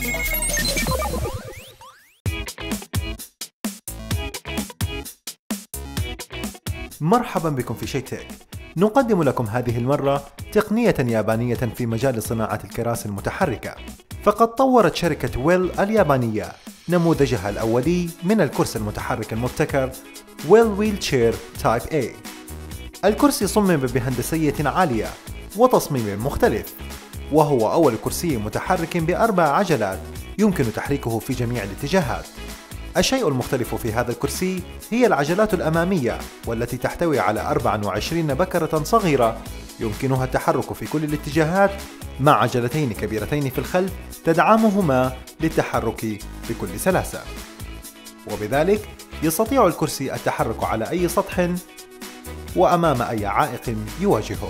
مرحبا بكم في شيء تك. نقدم لكم هذه المرة تقنية يابانية في مجال صناعة الكراسي المتحركة. فقد طورت شركة ويل اليابانية نموذجها الأولي من الكرسي المتحرك المبتكر ويل ويلتشير تايب A. الكرسي صمم بهندسية عالية وتصميم مختلف، وهو أول كرسي متحرك ب4 عجلات يمكن تحريكه في جميع الاتجاهات. الشيء المختلف في هذا الكرسي هي العجلات الأمامية، والتي تحتوي على 24 بكرة صغيرة يمكنها التحرك في كل الاتجاهات، مع عجلتين كبيرتين في الخلف تدعمهما للتحرك بكل سلاسة. وبذلك يستطيع الكرسي التحرك على أي سطح وأمام أي عائق يواجهه.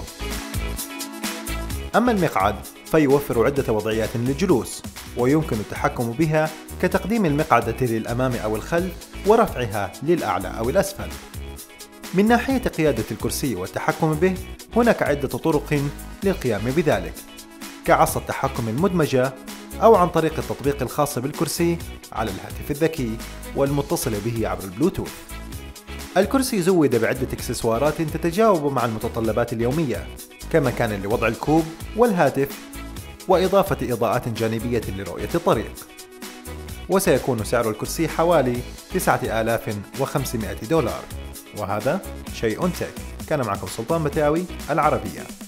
أما المقعد فيوفر عدة وضعيات للجلوس، ويمكن التحكم بها كتقديم المقعدة للأمام أو الخلف ورفعها للأعلى أو الأسفل. من ناحية قيادة الكرسي والتحكم به، هناك عدة طرق للقيام بذلك، كعصا التحكم المدمجة، أو عن طريق التطبيق الخاص بالكرسي على الهاتف الذكي والمتصل به عبر البلوتوث. الكرسي زود بعدة إكسسوارات تتجاوب مع المتطلبات اليومية، كمكان لوضع الكوب والهاتف، وإضافة إضاءات جانبية لرؤية الطريق. وسيكون سعر الكرسي حوالي $9500. وهذا شيء تك. كان معكم سلطان بتاوي العربية.